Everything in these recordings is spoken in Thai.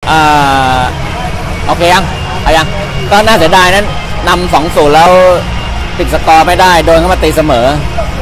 โอเคยังก็น่าเสียดายนั้นนำ2-0แล้วปิดสกอร์ไม่ได้โดนเข้ามาตีเสมอ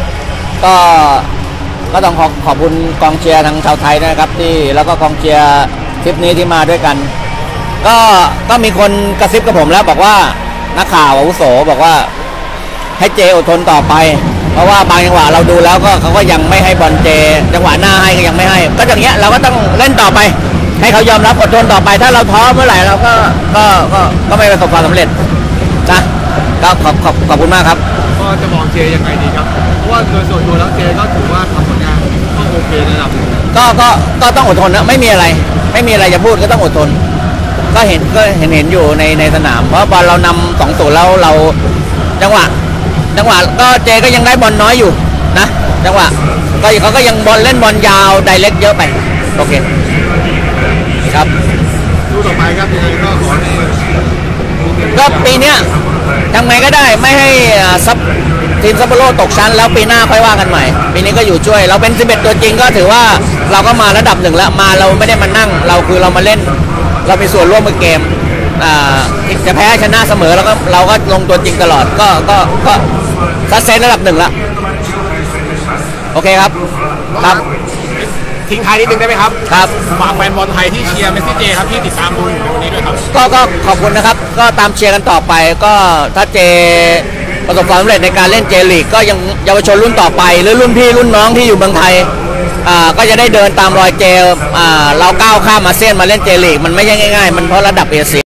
ก็ต้องขอบคุณกองเชียร์ทางชาวไทยนะครับที่แล้วก็กองเชียร์ทริปนี้ที่มาด้วยกันก็มีคนกระซิบกับผมแล้วบอกว่านักข่าวอาวุโสบอกว่าให้เจอดทนต่อไปเพราะว่าบางจังหวะเราดูแล้วก็เขาก็ยังไม่ให้บอลเจจังหวะหน้าให้ก็ยังไม่ให้ก็อย่างเงี้ยเราก็ต้องเล่นต่อไปให้เขายอมรับอดทนต่อไปถ้าเราท้อเมื่อไหร่เราก็ไม่ประสบความสำเร็จนะก็ขอบคุณมากครับก็จะมองเจยังไงดีครับเพราะว่าโดยส่วนตัวแล้วเจก็ถือว่าทำผลงานก็โอเคระดับก็ต้องอดทนนะไม่มีอะไรจะพูดก็ต้องอดทนก็เห็นอยู่ในสนามเพราะบอลเรานำ2-0แล้วเราจังหวะก็เจก็ยังได้บอลน้อยอยู่นะจังหวะก็เขาก็ยังเล่นบอลยาวไดเรกเยอะไปโอเคครับดูต่อไปครับยังไงก็ขอให้ก็ปีนี้ทำไงก็ได้ไม่ให้ทีมซัปโปโรตกชั้นแล้วปีหน้าค่อยว่ากันใหม่ปีนี้ก็อยู่ช่วยเราเป็น11ตัวจริงก็ถือว่าเราก็มาระดับ1แล้วมาเราไม่ได้มานั่งเรามาเล่นเรามีส่วนร่วมในเกมจะแพ้ชนะเสมอเราก็ลงตัวจริงตลอดก็ซัดเซนระดับ1แล้วโอเคครับทิ้งท้ายนิดนึงได้ไหมครับครับฝากแฟนบอลไทยที่เชียร์เมสซี่เจครับที่ติดตามดูอยู่ในวันนี้ด้วยครับก็ขอบคุณนะครับก็ตามเชียร์กันต่อไปก็ถ้าเจประสบความสำเร็จในการเล่นเจลีกก็ยังเยาวชนรุ่นต่อไปหรือรุ่นพี่รุ่นน้องที่อยู่เมืองไทยก็จะได้เดินตามรอยเจเราก้าวข้ามอาเซียนมาเล่นเจลีกมันไม่ใช่ง่ายๆมันเพราะระดับเอเชีย